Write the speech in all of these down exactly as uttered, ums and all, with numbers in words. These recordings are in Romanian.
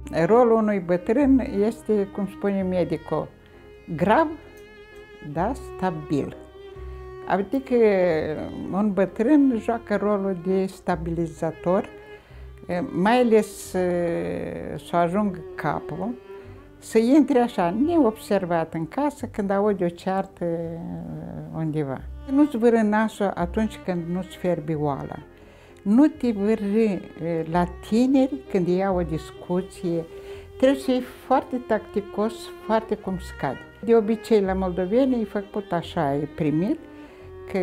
Rolul unui bătrân este, cum spune medicul, grav, dar stabil. Adică un bătrân joacă rolul de stabilizator, mai ales să ajungă capul, să intre așa, neobservat în casă când aude o ceartă undeva. Nu-ți vârâ nasul atunci când nu-ți fierbi oala. Nu te vârâ la tineri când iau o discuție. Trebuie să fii foarte tacticos, foarte cum scade. De obicei, la moldoveni e făcut așa, e primit, că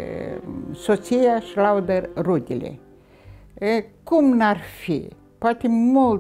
soția își laudă rudele. E, cum n-ar fi? Poate mult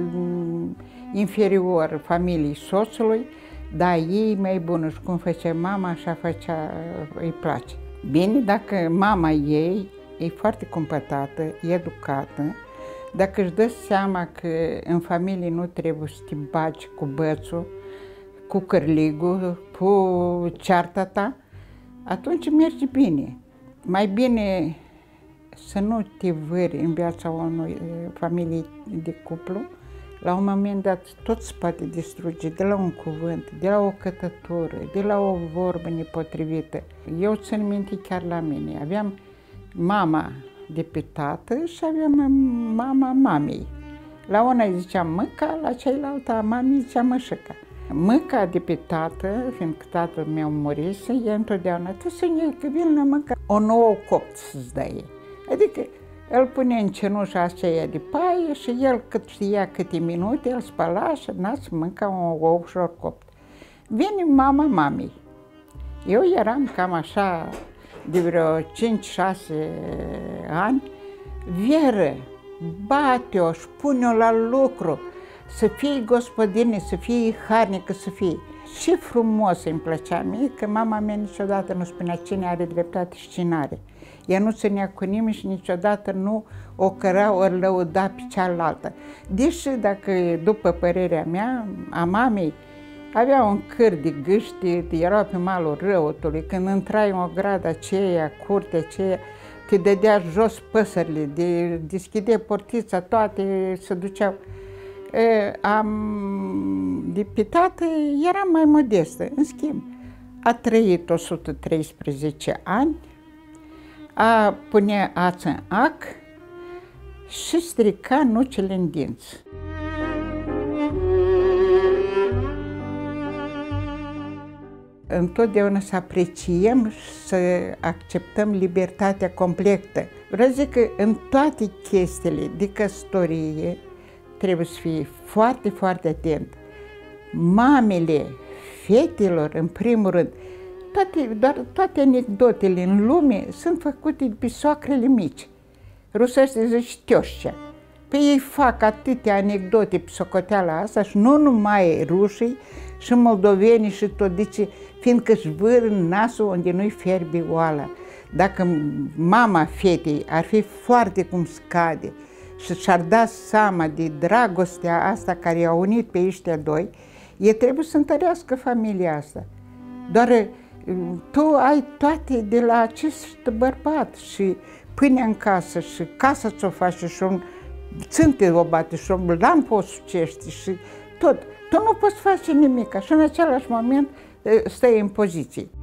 inferior familiei soțului, dar ei mai bună și cum făcea mama, așa făcea, îi place. Bine, dacă mama ei e foarte cumpătată, educată, dacă își dă seama că în familie nu trebuie să te bagi cu bățul, cu cârligul, cu cearta ta, atunci merge bine. Mai bine să nu te vâri în viața unei familii de cuplu. La un moment dat tot se poate distruge de la un cuvânt, de la o cătătură, de la o vorbă nepotrivită. Eu țin minte chiar la mine. Aveam mama de pe tată și aveam mama mamei. La una îi ziceam măca, la cealaltă a mamei zicea mășăca. Măca de pe tată, fiindcă tatăl meu murise, ea întotdeauna, tu să ne că vin la măca, o nouă copt să-ți dă ei. Adică îl pune în cenușa aceea de paie și el cât știa câte minute, el spăla și n-ați mânca un ou ușor copt. Vine mama mamei. Eu eram cam așa de vreo cinci șase ani, Veră, bate-o și pune-o la lucru, să fie gospodină, să fie harnică, să fie. Și frumos îmi plăcea mie că mama mea niciodată nu spunea cine are dreptate și cine are. Ea nu ținea cu nimeni și niciodată nu o căra, ori lăuda pe cealaltă. Deși, dacă, după părerea mea, a mamei, avea un câr de gâște, era pe malul Răutului, când intrai înograda aceea, curtea aceea, te dădea jos păsările, de, deschidea portița, toate se duceau. E, am, de pe tată eram mai modestă, în schimb. A trăit o sută treisprezece ani, a punea ață în ac și strica nucele în dinți. Întotdeauna să apreciem și să acceptăm libertatea completă. Vreau să zic că în toate chestiile de căsătorie trebuie să fii foarte, foarte atent. Mamele fetelor, în primul rând, toate, doar toate anecdotele în lume sunt făcute de pe soacrele mici. Rusește zice tioșcea. Pe ei fac atâtea anecdote pe socoteala asta și nu numai rușii, și moldovenii și tot, dice, fiindcă își vâr în nasul unde nu-i fierbi oala. Dacă mama fetei ar fi foarte cum scade și și-ar da seama de dragostea asta care i-a unit pe ăștia doi, e trebuie să întărească familia asta. Doar tu ai toate de la acest bărbat și pâinea în casă și casa ți-o face și un țânte o bate și o lampă o sucește și tot. Tu nu poți face nimic și în același moment stai în poziție.